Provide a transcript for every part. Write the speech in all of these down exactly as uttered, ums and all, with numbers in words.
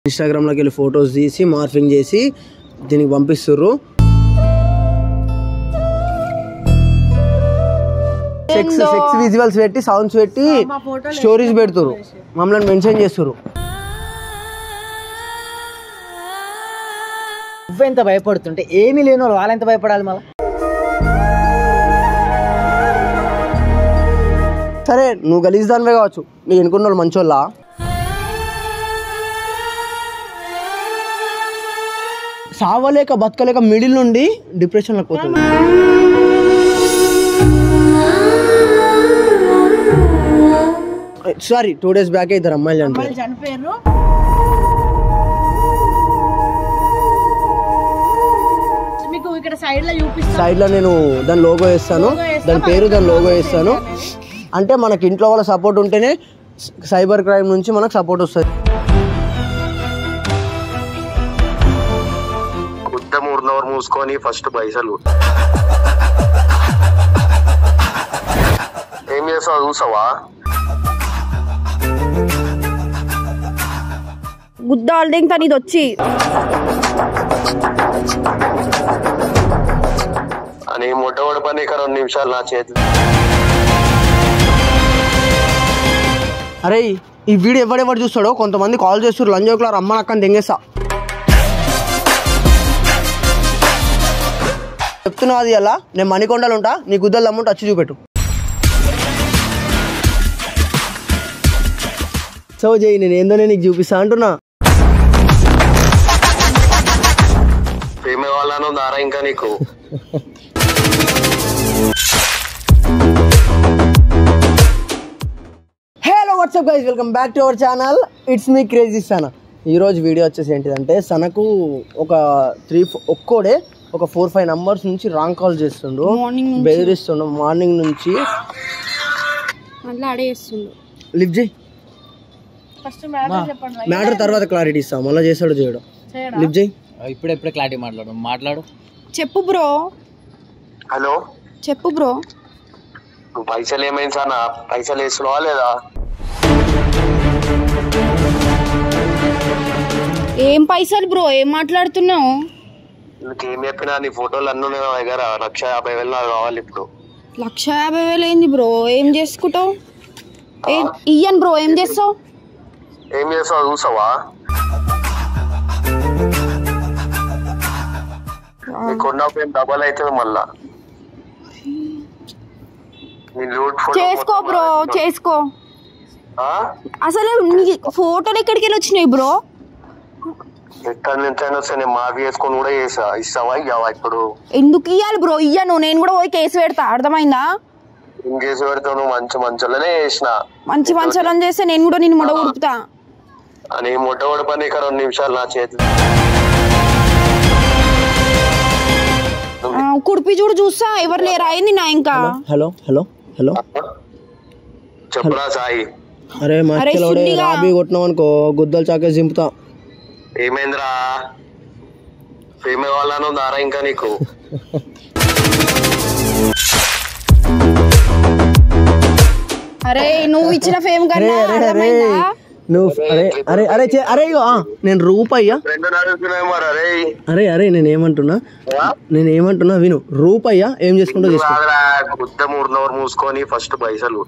Instagram లోకి వెళ్ళి photos తీసి మార్ఫింగ్ చేసి దీనికి పంపిస్తుర్రు. సెక్స్ సెక్స్ విజువల్స్ పెట్టి సౌండ్స్ పెట్టి స్టోరీస్ పెడుతురు, మమ్మల్ని మెన్షన్ చేస్తురు. నువ్వెంత భయపడుతుంటే ఏమీ లేని వాళ్ళు వాళ్ళెంత భయపడాలి మళ్ళీ? సరే నువ్వు గలీజ్ దానివే కావచ్చు, నీకు ఎన్నుకున్న వాళ్ళు మంచోళ్ళ. సావలేక బతకలేక మిడిల్ నుండి డిప్రెషన్లోకి పోతుంది. సారీ టూ డేస్ బ్యాక్ ఇద్దరు అమ్మాయిలు చనిపోయారు. సైడ్ లో నేను దాని లోగో వేస్తాను, దాని పేరు దాని లోగో వేస్తాను. అంటే మనకి ఇంట్లో వాళ్ళ సపోర్ట్ ఉంటేనే సైబర్ క్రైమ్ నుంచి మనకు సపోర్ట్ వస్తుంది. మూడున్నర మూసుకొని ఫస్ట్ పైసలు ఏం చేస్తావు చూసావా? గుద్ద ఆల్డింగ్ తను ఇది వచ్చి అని మొట్టమొదటి పని ఇక రెండు నిమిషాలు నా చేతి. అరే ఈ వీడియో ఎవడెవడు చూస్తాడో కొంతమంది కాల్ చేస్తారు, లంజోకులారు అమ్మ నక్కని తెంగేస్తా చెప్తున్నా. అది అలా నేను మణికొండలు ఉంటా, నీ గుద్దలు అమ్ముంటే వచ్చి చూపెట్టు. సో జై నేను ఏందోనే నీకు చూపిస్తా అంటున్నా. ప్రేమ వాళ్ళను దారా ఇంకా నీకు. Hello what's up guys, welcome back to our channel. It's me crazy Sana. ఈరోజు వీడియో వచ్చేసి ఏంటిదంటే, సనకు ఒక త్రీ ఒక్కోడే ఒక ఫోర్ ఫైవ్ నంబర్స్ నుంచి రాంగ్ కాల్ చేస్తుండు, బెదిరిస్తుండు మార్నింగ్ నుంచి. లిఫ్ట్ చేయి, మ్యాటర్ తర్వాత క్లారిటీ ఇస్తాం, మళ్ళీ చేస్తాడు చేయడం. లిఫ్ట్ చేయి, ఇప్పుడు ఎప్పుడే క్లారిటీ మాట్లాడు మాట్లాడు చెప్పు బ్రో. హలో చెప్పు బ్రో. పైసలు ఏమైంది సార్? పైసలు వేస్తున్నావా లేదా? ఏం పైసలు బ్రో, ఏం మాట్లాడుతున్నావు? ఏం చెప్పినా నీ ఫోటోలు అన్నీ ఉన్నాయి నా దగ్గర. లక్ష యాభై వేలు నాకు కావాలి ఇప్పుడు. లక్ష యాభై వేలు ఏంది బ్రో? ఏం చేసుకుంటావు? ఇయ్యను బ్రో. ఏం చేస్తావు? ఏం చేస్తావు చూసావా? కొన్నప్పుడు ఏం డబల్ అవుతుంది మళ్ళా. చేసుకో బ్రో, చేసుకో. అసలు నీ ఫోటోలు ఎక్కడికి వెళ్ళి వచ్చినాయి బ్రో? ఎక్కడ నుంచి అయినా వస్తే నేను మాఫీ వేసుకొని కూడా చేసా. ఇస్తావా ఇవ్వవా ఇప్పుడు? ఎందుకు ఇవ్వాలి బ్రో? ఇయ్యను. నేను కూడా పోయి కేసు పెడతా, అర్థమైందా? ఏం కేసు పెడతావు? నువ్వు మంచి మంచోళ్ళనే చేసిన. మంచి మంచోళ్ళని చేస్తే నేను కూడా నేను మొడ ఉడుపుతా అని. మొట్టమొదటి పని ఇక రెండు నిమిషాలు నా చేతి కుడిపి చూడు చూస్తా, ఎవరు లేరా అయింది నా ఇంకా. హలో హలో హలో చెప్పరా సాయి? అరే మా రాబీ కొట్టినావు అనుకో, గుద్దలు చాకేసి దింపుతా. ఏమైందిరా? ప్రేమ వాళ్ళను దారా ఇంకా నీకు. అరే నువ్వు ఇచ్చిన ఫేమ్ కన్నా నువ్వు అరే అరే అరే అరే నేను రూపయ్యా. అరే అరే నేను ఏమంటున్నా నేను ఏమంటున్నా విను. రూపయ్యా ఏం చేసుకుంటా గుద్ద మూడున్నర మూసుకొని ఫస్ట్ పైసలు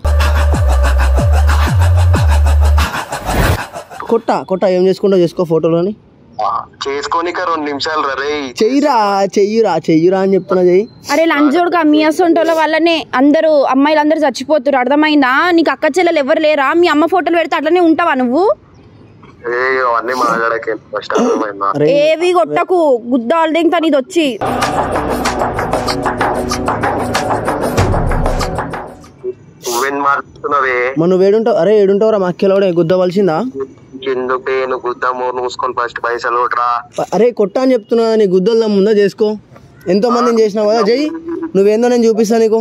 కొట్ట కొట్ట ఏం చేసుకుంటా చేసుకో. ఫోటోలోని చేసుకొని రెండు నిమిషాలు రే. చెయ్యిరా చెయ్యిరా చెయ్యిరా అని చెప్తున్నా. చెయ్యి. అరే లంచోడుగా మీ అసొంటోళ్ళ వల్లనే అందరూ అమ్మాయిలు అందరూ చచ్చిపోతారు, అర్థమైందా? నీకు అక్క చెల్లెలు ఎవరు లేరా? మీ అమ్మ ఫోటోలు పెడితే అట్లనే ఉంటావా నువ్వు? ఏవి కొట్టకు, గుద్ద ఆల్డింగ్ తను ఇది వచ్చి. మన నువ్వు ఏడుంటావు? అరే ఏడుంటావురా? మా అక్కలోడే గుద్ద వలిసిందా? అరే కొట్టా అని చెప్తున్నా. నీ గుద్దలు ముందా చేసుకో. ఎంతో మందిని చేసినావు కదా, చెయ్యి. నువ్వేందో నేను చూపిస్తా నీకు.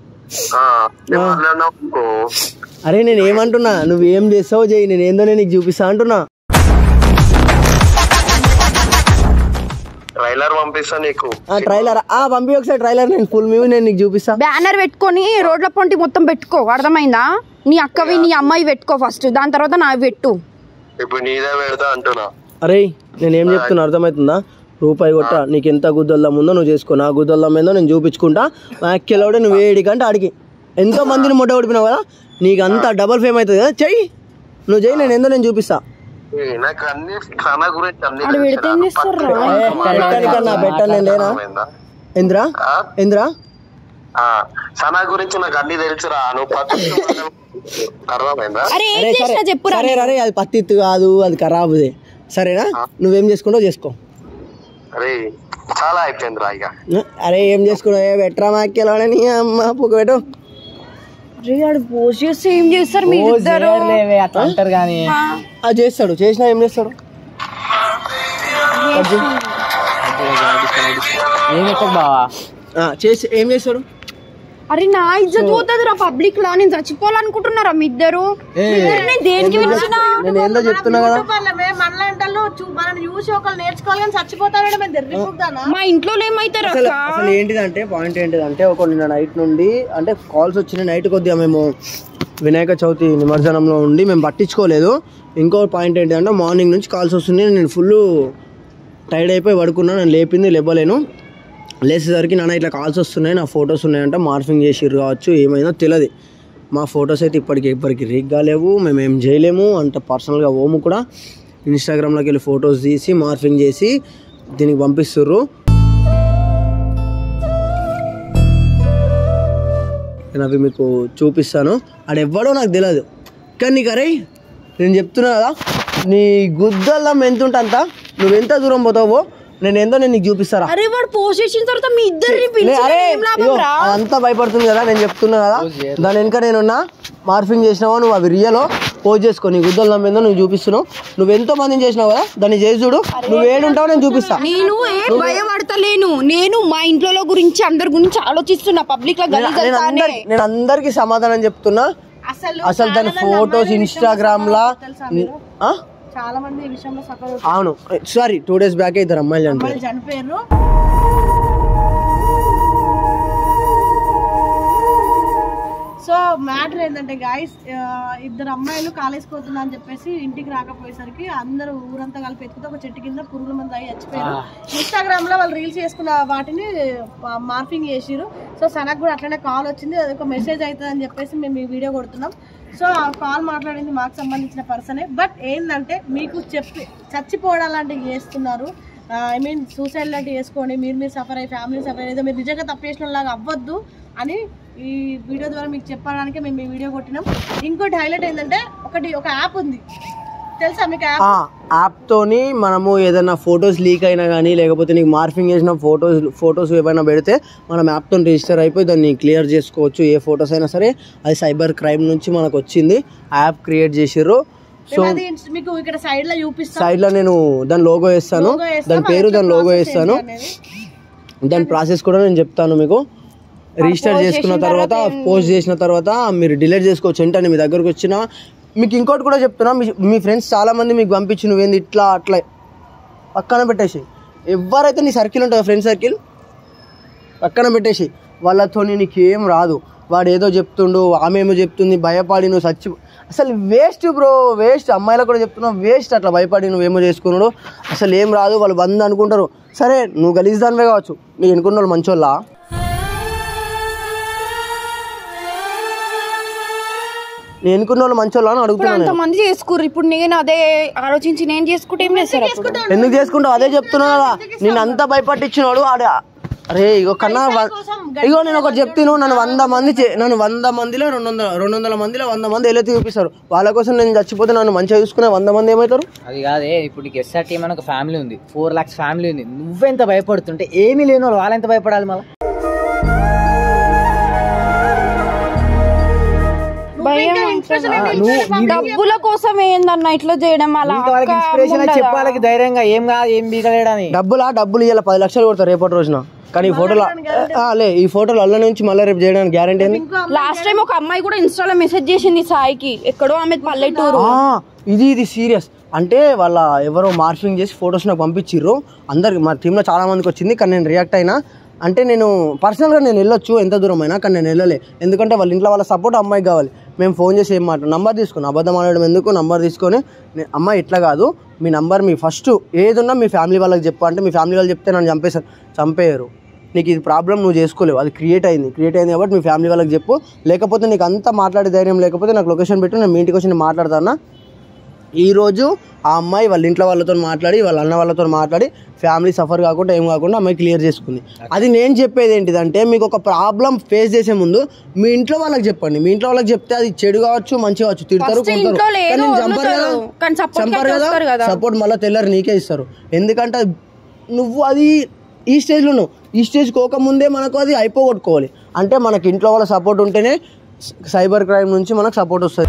అరే నేను ఏమంటున్నా, నువ్వేం చేస్తావో చెయ్యి, నేను ఏందో నేను నీకు చూపిస్తా అంటున్నా. ట్రైలర్ పంపిస్తా నీకు. ట్రైలర్ పంపి ఒకసారి. ట్రైలర్ నేను ఫుల్ మూవీ నేను నీకు చూపిస్తా. బ్యానర్ పెట్టుకొని రోడ్ల పొంటి మొత్తం పెట్టుకో, అర్థమైందా? నీ అక్కవి నీ అమ్మాయి పెట్టుకో ఫస్ట్, దాని తర్వాత నావి పెట్టు. ఇప్పుడు నీదే పెడతా అంటున్నా. అరే నేనేం చెప్తున్నా అర్థమవుతుందా? రూపాయి కొట్ట నీకు ఎంత గుద్దల్లం ఉందో నువ్వు చేసుకో, నా గుద్దల్లం ఏందో నేను చూపించుకుంటా. యాక్చువల్గా నువ్వు ఏడికంటే అడిగి ఎంతో మందిని మొట్ట ఓడిపినావు కదా, నీకు అంతా డబల్ ఫేమ్ అవుతుంది కదా. చెయ్యి, నువ్వు చెయ్యి, నేను ఏందో నేను చూపిస్తా. పెట్టానికన్నా పెట్టాను నేను లేనా? ఇంద్రా ఇంద్రా సనా గురించి నాకు అన్ని తెలుసురా. సరే అరే అది పత్తి కాదు, అది ఖరాబుదే. సరేనా, నువ్వేం చేసుకుంటావు చేసుకో. అరే చాలా అయిపోయింది రా ఇక. అరే ఏం చేసుకున్నావు పెట్టరా మాకెళ్ళని అమ్మ పుక్క పెట్టు. ఏం చేస్తారు అట్లా అంటారు కానీ అది చేస్తాడు. చేసినా ఏం చేస్తాడు? ఏం చెప్తాడు బావా? చేసి ఏం చేస్తాడు? అరే నా ఇజ్జత్ పోతుంది రా పబ్లిక్ లా. నేను చచ్చిపోవాలనుకుంటున్నారా మీ ఇద్దరు? నేను దేనికి పిలిచినా? నేను ఏందో చెప్తున్నా కదా, మా ఇంట్లో ఏమైతారు? అసలు ఏంటిదంటే పాయింట్ ఏంటిదంటే ఒక నిన్న నైట్ నుండి అంటే కాల్స్ వచ్చినాయి. నైట్ కొద్దిగా మేము వినాయక చవితి నిమజ్జనంలో ఉండి మేము పట్టించుకోలేదు. ఇంకో పాయింట్ ఏంటంటే మార్నింగ్ నుంచి కాల్స్ వస్తున్నాయి. నేను ఫుల్ టైర్డ్ అయిపోయి పడుకున్నాను. నేను లేపింది లేపలేను. లేచేసరికి నాన్న ఇట్లా కాల్స్ వస్తున్నాయి, నా ఫొటోస్ ఉన్నాయంటే మార్ఫింగ్ చేసిర్రు కావచ్చు, ఏమైందో తెలియదు. మా ఫొటోస్ అయితే ఇప్పటికి ఇప్పటికి రీక్ కాలేవు, మేము ఏం చేయలేము. అంటే పర్సనల్గా ఓము కూడా ఇన్స్టాగ్రామ్లోకి వెళ్ళి ఫొటోస్ తీసి మార్ఫింగ్ చేసి దీనికి పంపిస్తుర్రు. నేను అవి మీకు చూపిస్తాను. ఆడెవ్వడో నాకు తెలియదు, కానీ నీకు అరే నేను చెప్తున్నా కదా, నీ గుద్దల్లం ఎంత ఉంటే అంత, నువ్వెంత దూరం పోతావో నేను ఏందో నేను నీకు చూపిస్తారా. అరే వాడు పోస్ట్ చేసిన తర్వాత మీ ఇద్దరిని అంతా భయపడుతుంది కదా, నేను చెప్తున్నా కదా. దాని వెనుక నేనున్నా, మార్ఫింగ్ చేసినావా నువ్వు, అవి రియలో పోస్ట్ చేసుకో. నీ గుద్దలు నమ్మేందో నువ్వు చూపిస్తున్నావు. నువ్వు ఎంతో మందిని చేసినావు కదా, దాన్ని చేసి చూడు. నువ్వు ఏడుంటావు నేను చూపిస్తా. నేను ఏ భయపడతలేను. నేను మా ఇంట్లో గురించి అందరి గురించి ఆలోచిస్తున్నా. పబ్లిక్ లో నేను అందరికి సమాధానం చెప్తున్నా. అసలు దాని ఫొటోస్ ఇన్స్టాగ్రామ్ లా చాలా మంది ఈ విషయంలో సఫర్ అవుతారు. అవును, సారీ టూ డేస్ బ్యాక్ ఇద్దరు అమ్మాయిలు చనిపోయారు చనిపోయారు సో మ్యాటర్ ఏంటంటే గాయస్, ఇద్దరు అమ్మాయిలు కాలేజ్కి పోతున్నా అని చెప్పేసి ఇంటికి రాకపోయేసరికి అందరూ ఊరంతా కలిపి ఎత్తుకుతే ఒక చెట్టు కింద పురుగుల మంది అయ్యి చచ్చిపోయారు. ఇన్స్టాగ్రామ్ లో వాళ్ళు రీల్స్ చేసుకున్న వాటిని మార్ఫింగ్ చేసిరు. సో సనకు కూడా అట్లనే కాల్ వచ్చింది, అది ఒక మెసేజ్ అవుతుంది అని చెప్పేసి మేము ఈ వీడియో కొడుతున్నాం. సో ఆ కాల్ మాట్లాడింది మాకు సంబంధించిన పర్సనే. బట్ ఏంటంటే మీకు చెప్పి చచ్చిపోవడం లాంటివి చేస్తున్నారు, ఐ మీన్ సూసైడ్ లాంటివి చేసుకొని మీరు మీరు సఫర్ అయ్యి ఫ్యామిలీ సఫర్ అయ్యేదో మీరు నిజంగా తప్పేసిన లాగా అవ్వద్దు అని ఈ వీడియో ద్వారా మీకు చెప్పడానికి మేము ఈ వీడియో కొట్టినాం. ఇంకోటి హైలైట్ ఏంటంటే ఒకటి ఒక యాప్ ఉంది తెలుసా మీకు? యాప్ యాప్ తోని మనము ఏదైనా ఫొటోస్ లీక్ అయినా కానీ లేకపోతే నీకు మార్ఫింగ్ చేసిన ఫొటోస్ ఫొటోస్ ఏమైనా పెడితే మనం యాప్తో రిజిస్టర్ అయిపోయి దాన్ని క్లియర్ చేసుకోవచ్చు. ఏ ఫొటోస్ అయినా సరే, అది సైబర్ క్రైమ్ నుంచి మనకు వచ్చింది. యాప్ క్రియేట్ చేసిర్రు. సో మీకు ఇక్కడ సైడ్ లో చూపిస్తాను, సైడ్ లో నేను దాని లోగో వేస్తాను, దాని పేరు దాని లోగో వేస్తాను. దాని ప్రాసెస్ కూడా నేను చెప్తాను మీకు. రిజిస్టర్ చేసుకున్న తర్వాత పోస్ట్ చేసిన తర్వాత మీరు డిలీట్ చేసుకోవచ్చు వెంటనే మీ దగ్గరకు వచ్చిన. మీకు ఇంకోటి కూడా చెప్తున్నా, మీ మీ ఫ్రెండ్స్ చాలా మంది మీకు పంపించి నువ్వేంది ఇట్లా అట్లా పక్కన పెట్టేసి, ఎవరైతే నీ సర్కిల్ ఉంటుందో ఫ్రెండ్ సర్కిల్ పక్కన పెట్టేసి, వాళ్ళతో నీకేం రాదు. వాడు ఏదో చెప్తుండు, ఆమె ఏమో చెప్తుంది, భయపడి నువ్వు సచ్చి అసలు వేస్ట్ బ్రో, వేస్ట్. అమ్మాయిలకు కూడా చెప్తున్నావు వేస్ట్. అట్లా భయపడి నువ్వేమో చేసుకున్నాడు, అసలు ఏం రాదు. వాళ్ళు బంద్ అనుకుంటారు. సరే నువ్వు గలీజ్ దానివే కావచ్చు, నీకు ఎన్నుకున్న వాళ్ళు మంచోళ్ళ? నేను ఎన్నుకున్న వాళ్ళు మంచోళ్ళ అని అడుగుతున్నాను. మంది చేసుకుర్రు. ఇప్పుడు నేను అదే ఆలోచించి నేను చేసుకుంటే ఏం చేస్తారు? ఎందుకు చేసుకుంటావు? అదే చెప్తున్నా కదా, నేను అంతా భయపట్టించినాడు ఆడ. అరే ఇగో కన్నా, ఇగో నేను ఒకటి చెప్తాను, నన్ను వంద మంది నన్ను వంద మందిలో రెండు వందల రెండు వందల మందిలో వంద మంది ఎలా చూపిస్తారు. వాళ్ళ కోసం నేను చచ్చిపోతే నన్ను మంచిగా చూసుకునే వంద మంది ఏమవుతారు? అది కాదే, ఇప్పుడు ఎస్ఆర్ టీమ్ అని ఒక ఫ్యామిలీ ఉంది, ఫోర్ లాక్స్ ఫ్యామిలీ ఉంది. నువ్వెంత భయపడుతుంటే ఏమీ లేని వాళ్ళు వాళ్ళెంత భయపడాలి మళ్ళీ? డబ్బుల కోసం ఏందన్న ఇట్లా చేయడం? అలా చెప్పాలకి ధైర్యంగా ఏం కాదు, ఏం బీగలేడని. డబ్బులా డబ్బులు ఇవాళ పది లక్షలు కొడతారు రేపటి రోజున. కానీ ఈ ఫోటోలు లే ఈ ఫోటోలు అల్ల నుంచి మళ్ళీ రేపు చేయడానికి గ్యారంటీ ఏంది? లాస్ట్ టైం ఒక అమ్మాయి కూడా ఇన్స్టాలో మెసేజ్ చేసింది సాయికి, ఎక్కడో ఆమె పల్లెటూరు. ఇది ఇది సీరియస్. అంటే వాళ్ళ ఎవరో మార్ఫింగ్ చేసి ఫొటోస్ నాకు పంపించిర్రు. అందరికి మా టీంలో చాలా మందికి వచ్చింది, కానీ నేను రియాక్ట్ అయినా. అంటే నేను పర్సనల్గా నేను వెళ్ళొచ్చు ఎంత దూరం అయినా, కానీ నేను వెళ్ళలే. ఎందుకంటే వాళ్ళ ఇంట్లో వాళ్ళ సపోర్ట్ అమ్మాయికి కావాలి. మేము ఫోన్ చేసి ఏం మాట నంబర్ తీసుకుని అబద్ధం ఆడడం ఎందుకు, నంబర్ తీసుకొని అమ్మ ఇట్లా కాదు మీ నంబర్ మీ ఫస్ట్ ఏది ఉన్నా మీ ఫ్యామిలీ వాళ్ళకి చెప్పు అంటే మీ ఫ్యామిలీ వాళ్ళు చెప్తే నన్ను చంపేశారు చంపేయరు నీకు ఇది ప్రాబ్లం నువ్వు చేసుకోలేవు, అది క్రియేట్ అయింది క్రియేట్ అయింది కాబట్టి మీ ఫ్యామిలీ వాళ్ళకి చెప్పు, లేకపోతే నీకు అంతా మాట్లాడే ధైర్యం లేకపోతే నాకు లొకేషన్ పెట్టు, నేను మీ ఇంటికి వచ్చి నేను మాట్లాడతాను. ఈరోజు ఆ అమ్మాయి వాళ్ళ ఇంట్లో వాళ్ళతో మాట్లాడి వాళ్ళ అన్న వాళ్ళతో మాట్లాడి ఫ్యామిలీ సఫర్ కాకుండా ఏం కాకుండా అమ్మాయి క్లియర్ చేసుకుంది. అది నేను చెప్పేది ఏంటిదంటే మీకు ఒక ప్రాబ్లం ఫేస్ చేసే ముందు మీ ఇంట్లో వాళ్ళకి చెప్పండి. మీ ఇంట్లో వాళ్ళకి చెప్తే అది చెడు కావచ్చు మంచి కావచ్చు, తిడతారు చంపారు కదా, సపోర్ట్ మళ్ళీ తెల్లారు నీకే ఇస్తారు. ఎందుకంటే నువ్వు అది ఈ స్టేజ్లో నువ్వు ఈ స్టేజ్ కోకముందే మనకు అది అయిపోగొట్టుకోవాలి. అంటే మనకి ఇంట్లో వాళ్ళ సపోర్ట్ ఉంటేనే సైబర్ క్రైమ్ నుంచి మనకు సపోర్ట్ వస్తుంది.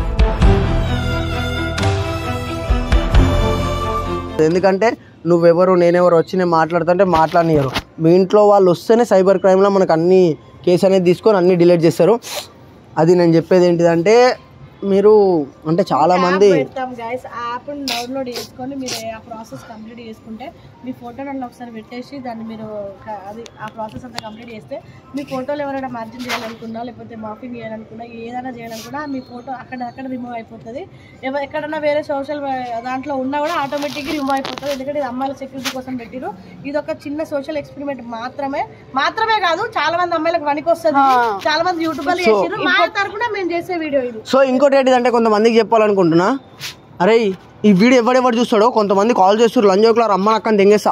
ఎందుకంటే నువ్వెవరు నేనెవరు వచ్చి నేను మాట్లాడుతుంటే మాట్లాడనియరు. మీ ఇంట్లో వాళ్ళు వస్తేనే సైబర్ క్రైమ్లో మనకు అన్ని కేసు అనేది తీసుకొని అన్ని డిలీట్ చేస్తారు. అది నేను చెప్పేది ఏంటిదంటే మీరు అంటే చాలా మంది పెడతాం గైస్, యాప్ డౌన్లోడ్ చేసుకొని మీరు ఆ ప్రాసెస్ కంప్లీట్ చేసుకుంటే మీ ఫోటో నన్ను ఒకసారి పెట్టేసి దాన్ని మీరు అది ఆ ప్రాసెస్ అంతా కంప్లీట్ చేస్తే మీ ఫోటోలు ఎవరైనా మార్జిన్ చేయాలనుకున్నా లేకపోతే మాఫింగ్ చేయాలనుకున్నా ఏదైనా చేయాలనుకున్నా మీ ఫోటో అక్కడ అక్కడ రిమూవ్ అయిపోతుంది. ఎవరు ఎక్కడన్నా వేరే సోషల్ దాంట్లో ఉన్నా కూడా ఆటోమేటిక్గా రిమూవ్ అయిపోతుంది. ఎందుకంటే ఇది అమ్మాయిల సెక్యూరిటీ కోసం పెట్టిరు. ఇది ఒక చిన్న సోషల్ ఎక్స్పెరిమెంట్ మాత్రమే మాత్రమే కాదు చాలా మంది అమ్మాయిలకు పనికి వస్తుంది. చాలా మంది యూట్యూబర్లు చేసారు, మా తరఫున మేము చేసే వీడియో ఇది. సో ఇంకోటి ఏంటిదంటే కొంతమందికి చెప్పాలనుకుంటున్నా, అరే ఈ వీడియో ఎవడెవడు చూస్తాడో కొంతమంది కాల్ చేస్తారు లంజోకులారు అమ్మ అక్కని తెంగేస్తా,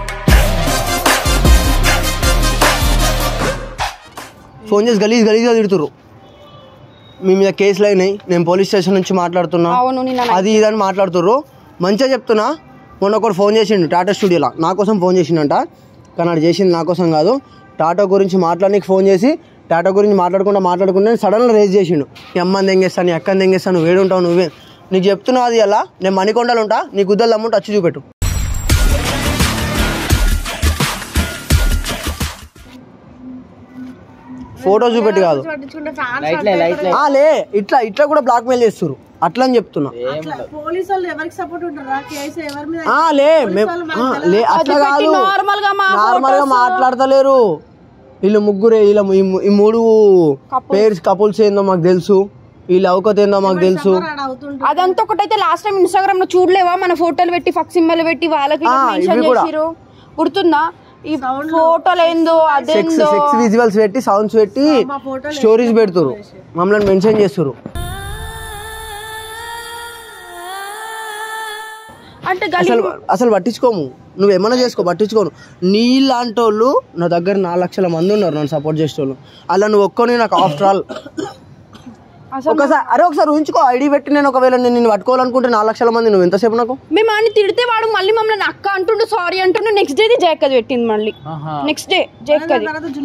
ఫోన్ చేసి గలీజ్ గలీజ్గా తిడుతురు, మీ మీద కేసులు అయినాయి, నేను పోలీస్ స్టేషన్ నుంచి మాట్లాడుతున్నా అది ఇదని మాట్లాడుతుర్రు. మంచిగా చెప్తున్నా. మొన్న ఒకరు ఫోన్ చేసిండు టాటా స్టూడియోలో నా కోసం ఫోన్ చేసిండంట, కానీ అది చేసింది నా కోసం కాదు. టాటా గురించి మాట్లాడడానికి ఫోన్ చేసి టాటా గురించి మాట్లాడుకుంటా మాట్లాడుకుంటే సడన్గా రేజ్ చేసిండు, నీ అమ్మని తెంగేస్తాను నీ అక్కని తెంగేస్తాను నువ్వు వేడుంటావు నువ్వే నీకు చెప్తున్నావు అది అలా నేను మణికొండలు ఉంటా నీ గుద్దలు అమ్ముంటే వచ్చి చూపెట్టు. ఫోటో చూపెట్టి కాదు లే ఇట్లా ఇట్లా కూడా బ్లాక్ మెయిల్ చేస్తారు అట్లా అని చెప్తున్నా. లే లే అట్లా కాదు నార్మల్ గా మాట్లాడతలేరు వీళ్ళు ముగ్గురే. వీళ్ళ ఈ మూడు పేర్స్ కపుల్స్ ఏందో మాకు తెలుసు, వీళ్ళ అవకత ఏందో మాకు తెలుసు. అదంతా ఒకటైతే లాస్ట్ టైం ఇన్స్టాగ్రామ్ లో చూడలేవా మన ఫోటోలు పెట్టి ఫక్ సింబల్ పెట్టి వాళ్ళకి గుర్తుందా? ఈ ఫోటోలు ఏందో అదేందో సెక్స్ విజువల్స్ పెట్టి సౌండ్స్ పెట్టి స్టోరీస్ పెడుతురు, మమ్మల్ని మెన్షన్ చేస్తురు. అంటే అసలు అసలు పట్టించుకోము, నువ్వేమన్నా చేసుకో పట్టించుకోను. నీలాంటి వాళ్ళు నా దగ్గర నాలుగు లక్షల మంది ఉన్నారు నన్ను సపోర్ట్ చేసేటోళ్ళు, అలా నువ్వు ఒక్కని నాకు ఆఫ్టర్ ఆల్ ఒకసారి అరే ఒకసారి ఊహించుకో ఐడి పెట్టి నేను ఒకవేళ నేను నిన్ను పట్టుకోవాలనుకుంటే నాలుగు లక్షల మంది నువ్వు ఎంతసేపు నాకు మేము అని తిడితే వాడు మళ్ళీ మమ్మల్ని అక్క అంటుండు సారీ అంటుండు. నెక్స్ట్ డే జయక్కది పెట్టింది మళ్ళీ నెక్స్ట్ డే జయక్కది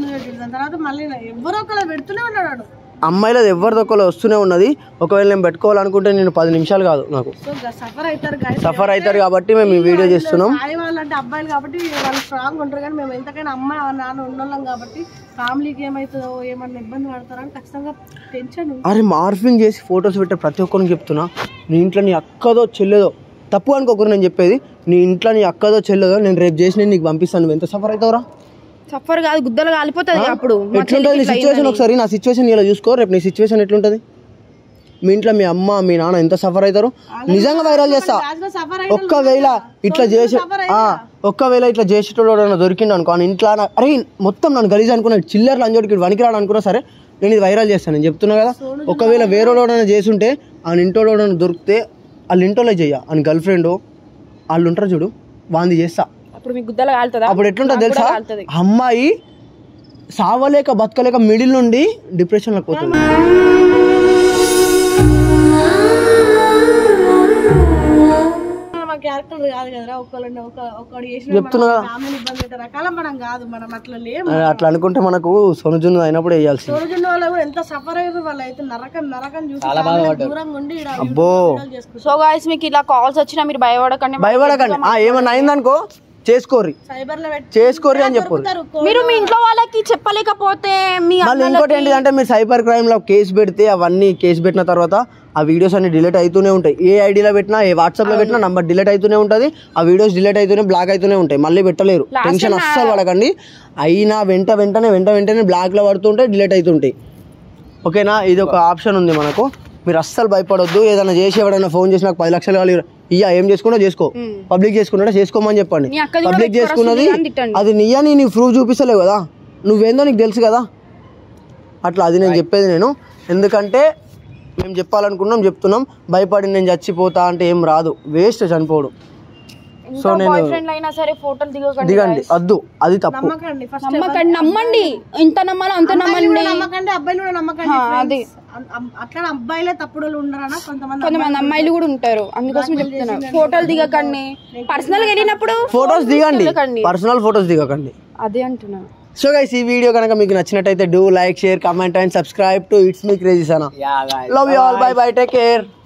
అమ్మాయిలది ఎవరిది ఒకళ్ళు వస్తూనే ఉన్నది. ఒకవేళ నేను పెట్టుకోవాలనుకుంటే నేను పది నిమిషాలు కాదు నాకు సఫర్ అవుతారు కాబట్టి మేము ఈ వీడియో చేస్తున్నాం. అబ్బాయిలు కాబట్టి వాళ్ళు స్ట్రాంగ్ ఉంటారు కానీ మేము ఎంతకైనా అమ్మ నాన్న ఉన్నోళ్ళం కాబట్టి ఫ్యామిలీకి ఏమవుతుందో ఏమన్నా ఇబ్బంది పడతారని ఖచ్చితంగా టెన్షన్. అరే మార్ఫింగ్ చేసి ఫొటోస్ పెట్టే ప్రతి ఒక్కరికి చెప్తున్నా, నీ ఇంట్లో నీ అక్కదో చెల్లేదో తప్పు అనుకోకరు నేను చెప్పేది, నీ ఇంట్లో నీ అక్కదో చెల్లేదో నేను రేపు చేసి నేను నీకు పంపిస్తాను. నువ్వు ఎంత సఫర్ అవుతావురా? సఫర్ కాదు గుద్దలు కాలిపోతుంది. అప్పుడు ఎట్లుంటుంది నీ సిచ్యువేషన్ ఒకసారి నా సిచ్యువేషన్ ఇలా చూసుకో, రేపు నీ సిచ్యువేషన్ ఎట్లుంటుంది? మీ ఇంట్లో మీ అమ్మ మీ నాన్న ఎంత సఫర్ అవుతారు. నిజంగా వైరల్ చేస్తా. ఒక్కవేళ ఇట్లా చేసి ఒక్కవేళ ఇట్లా చేసేటోడు దొరికిండు అనుకో ఇంట్లో అరే మొత్తం నన్ను గలీజ్ అనుకున్నా చిల్లర్లు అంజోడికి వనికిరాడు అనుకున్నా సరే నేను ఇది వైరల్ చేస్తాను. నేను చెప్తున్నా కదా, ఒకవేళ వేరేవాడైనా చేసుంటే ఆ ఇంటోడైనా దొరికితే వాళ్ళ ఇంటోలో చెయ్య అని గర్ల్ ఫ్రెండ్ వాళ్ళు ఉంటారు చూడు వాంది చేస్తా. అప్పుడు ఎట్లుంటుంది తెలుసా, అమ్మాయి సావలేక బతకలేక మిడిల్ నుండి డిప్రెషన్ లోకి పోతుంది. క్యారెక్టర్ కాదు కదరా ఒకళ్ళని ఒక ఒకడు చేసిన చెప్తున్నా ఫ్యామిలీ ఇబ్బంది పెట్టే రకాల మనం కాదు, మనం అట్లా లేము. అట్లా అనుకుంటే మనకు సొనుజున్ను అయినప్పుడు వేయాల్సి. సొనుజున్న వాళ్ళు కూడా ఎంత సఫర్ అయ్యారు వాళ్ళు అయితే నరకం నరకం చూసి దూరంగా ఉండి అబ్బో. సో గాయ్స్ మీకు ఇలా కాల్స్ వచ్చినా మీరు భయపడకండి భయపడకండి. ఏమన్నా అయిందనుకో చేసుకోర్రి చేసుకోర్రి అని చెప్పారు. మీరు మీ ఇంట్లో వాళ్ళకి చెప్పలేకపోతే మీ మళ్ళీ ఇంకోటి ఏంటిదంటే మీరు సైబర్ క్రైమ్ లో కేసు పెడితే అవన్నీ కేసు పెట్టిన తర్వాత ఆ వీడియోస్ అన్ని డిలీట్ అవుతూనే ఉంటాయి. ఏ ఐడిలో పెట్టినా ఏ వాట్సాప్ లో పెట్టినా నంబర్ డిలీట్ అవుతూనే ఉంటుంది. ఆ వీడియోస్ డిలీట్ అవుతూనే బ్లాక్ అవుతూనే ఉంటాయి. మళ్ళీ పెట్టలేరు. టెన్షన్ అస్సలు పడకండి. అయినా వెంట వెంటనే వెంట వెంటనే బ్లాక్ లో పడుతుంటాయి డిలీట్ అవుతుంటాయి. ఓకేనా, ఇది ఒక ఆప్షన్ ఉంది మనకు. మీరు అస్సలు భయపడొద్దు. ఏదైనా చేసి ఎవరైనా ఫోన్ చేసి నాకు పది లక్షలు కావాలి ఇయ్యా, ఏం చేసుకున్నా చేసుకో, పబ్లిక్ చేసుకున్నాడా చేసుకోమని చెప్పండి. పబ్లిక్ చేసుకున్నది అది నీయా, నీ నీ ప్రూఫ్ చూపిస్తలేవు కదా, నువ్వేందో నీకు తెలుసు కదా. అట్లా అది నేను చెప్పేది నేను. ఎందుకంటే మేము చెప్పాలనుకున్నాం చెప్తున్నాం. భయపడి నేను చచ్చిపోతా అంటే ఏం రాదు, వేస్ట్ చనిపోవడం. సో నేను దిగండి, వద్దు, అది తప్పు. నమ్మకండి ఫస్ట్ నమ్మకండి, నమ్మండి. ఇంత నమ్మాలో అంత నమ్మండి. నమ్మకండి, అబ్బాయిలు కూడా నమ్మకండి. అది అట్లా అబ్బాయిలే తప్పుడు ఉండరా, కొంతమంది కొంతమంది అమ్మాయిలు కూడా ఉంటారు. అందుకోసం చెప్తున్నా, ఫోటోలు దిగకండి. పర్సనల్ గా వెళ్ళినప్పుడు ఫోటోస్ దిగండి, పర్సనల్ ఫోటోస్ దిగకండి. అదే అంటున్నా. సో గైస్, ఈ వీడియో కనుక మీకు నచ్చినట్టయితే do like, share, comment and subscribe to it's me crazy Sana. Love you all, bye bye, take care.